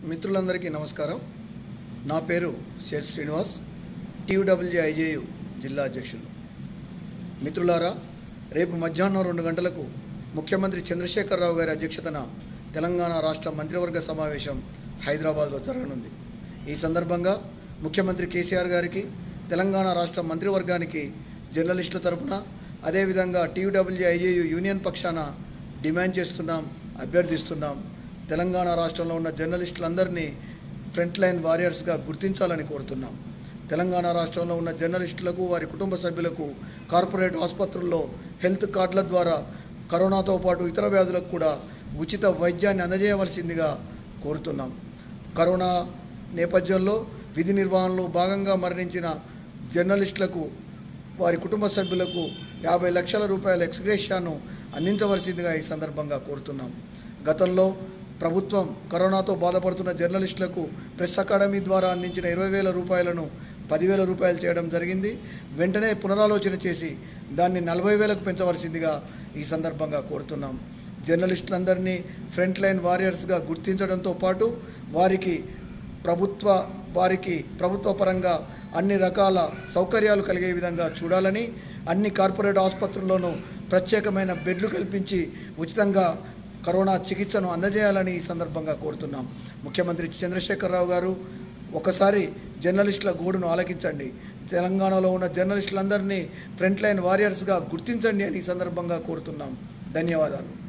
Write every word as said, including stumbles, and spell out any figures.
మిత్రులందరికీ నమస్కారం. నా పేరు శేష్ శ్రీనివాస్, టీయూడబ్ల్యూఐజేయు జిల్లా అధ్యక్షులు. మిత్రులారా, రేపు మధ్యాహ్నం రెండు గంటలకు ముఖ్యమంత్రి చంద్రశేఖరరావు గారి అధ్యక్షతన తెలంగాణ రాష్ట్ర మంత్రివర్గ సమావేశం హైదరాబాద్లో జరగనుంది. ఈ సందర్భంగా ముఖ్యమంత్రి కేసీఆర్ గారికి, తెలంగాణ రాష్ట్ర మంత్రివర్గానికి జర్నలిస్టుల తరపున, అదేవిధంగా టీయూడబ్ల్యూఐజేయు యూనియన్ పక్షాన డిమాండ్ చేస్తున్నాం, అభ్యర్థిస్తున్నాం. తెలంగాణ రాష్ట్రంలో ఉన్న జర్నలిస్టులందరినీ ఫ్రంట్ లైన్ వారియర్స్గా గుర్తించాలని కోరుతున్నాం. తెలంగాణ రాష్ట్రంలో ఉన్న జర్నలిస్టులకు, వారి కుటుంబ సభ్యులకు కార్పొరేట్ ఆసుపత్రుల్లో హెల్త్ కార్డుల ద్వారా కరోనాతో పాటు ఇతర వ్యాధులకు కూడా ఉచిత వైద్యాన్ని అందజేయవలసిందిగా కోరుతున్నాం. కరోనా నేపథ్యంలో విధి నిర్వహణలో భాగంగా మరణించిన జర్నలిస్టులకు, వారి కుటుంబ సభ్యులకు యాభై లక్షల రూపాయల ఎక్స్గ్రేషియాను అందించవలసిందిగా ఈ సందర్భంగా కోరుతున్నాం. గతంలో ప్రభుత్వం కరోనాతో బాధపడుతున్న జర్నలిస్టులకు ప్రెస్ అకాడమీ ద్వారా అందించిన ఇరవై వేల రూపాయలను పదివేల రూపాయలు చేయడం జరిగింది. వెంటనే పునరాలోచన చేసి దాన్ని నలభై వేలకు పెంచవలసిందిగా ఈ సందర్భంగా కోరుతున్నాం. జర్నలిస్టులందరినీ ఫ్రంట్ లైన్ వారియర్స్గా గుర్తించడంతో పాటు వారికి ప్రభుత్వ వారికి ప్రభుత్వ పరంగా అన్ని రకాల సౌకర్యాలు కలిగే విధంగా చూడాలని, అన్ని కార్పొరేట్ ఆసుపత్రుల్లోనూ ప్రత్యేకమైన బెడ్లు కల్పించి ఉచితంగా కరోనా చికిత్సను అందజేయాలని ఈ సందర్భంగా కోరుతున్నాం. ముఖ్యమంత్రి చంద్రశేఖరరావు గారు, ఒకసారి జర్నలిస్టుల గోడును ఆలకించండి. తెలంగాణలో ఉన్న జర్నలిస్టులందరినీ ఫ్రంట్ లైన్ వారియర్స్గా గుర్తించండి అని ఈ సందర్భంగా కోరుతున్నాం. ధన్యవాదాలు.